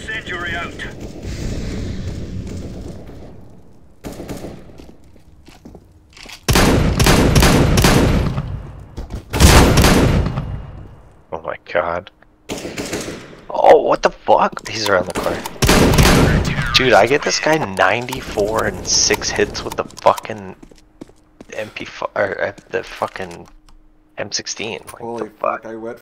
Incendiary out. Oh my god. Oh, what the fuck? He's around the corner. Dude, I get this guy 94 and 6 hits with the fucking MP5 or the fucking M16. Like, Holy fuck, I went